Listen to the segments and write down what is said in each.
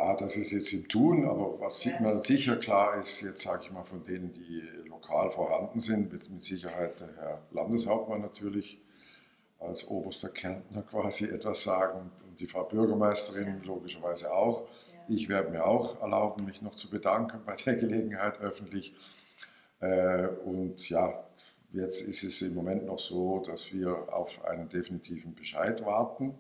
Ja, das ist jetzt im Tun, aber was man sicher klar ist, jetzt sage ich mal von denen, die lokal vorhanden sind, wird mit Sicherheit der Herr Landeshauptmann natürlich als oberster Kärntner quasi etwas sagen und die Frau Bürgermeisterin logischerweise auch. Ich werde mir auch erlauben, mich noch zu bedanken bei der Gelegenheit öffentlich. Und ja, jetzt ist es im Moment noch so, dass wir auf einen definitiven Bescheid warten,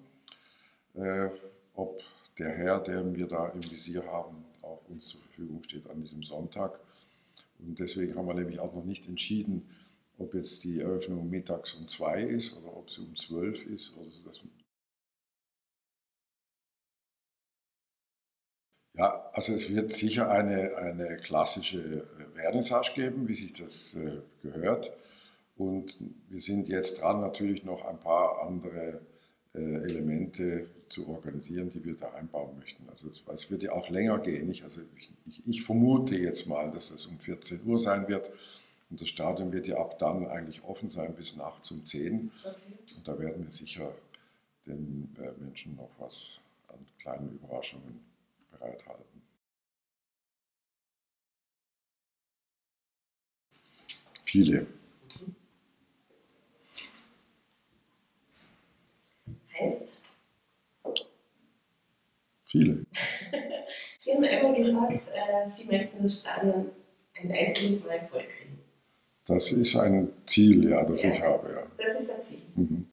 ob der Herr, den wir da im Visier haben, auch uns zur Verfügung steht an diesem Sonntag. Und deswegen haben wir nämlich auch noch nicht entschieden, ob jetzt die Eröffnung mittags um 2 ist oder ob sie um 12 ist. Oder so. Ja, also es wird sicher eine klassische Vernissage geben, wie sich das gehört. Und wir sind jetzt dran, natürlich noch ein paar andere Elemente zu organisieren, die wir da einbauen möchten. Also es wird ja auch länger gehen. Nicht? Also ich vermute jetzt mal, dass es um 14 Uhr sein wird. Und das Stadion wird ja ab dann eigentlich offen sein bis nachts um 10. Okay. Und da werden wir sicher den Menschen noch was an kleinen Überraschungen bereithalten. Viele. Heißt? Viele. Sie haben einmal gesagt, Sie möchten das Stadion ein einziges Mal vollkriegen. Das ist ein Ziel, ja, das ich habe. Ja. Das ist ein Ziel. Mhm.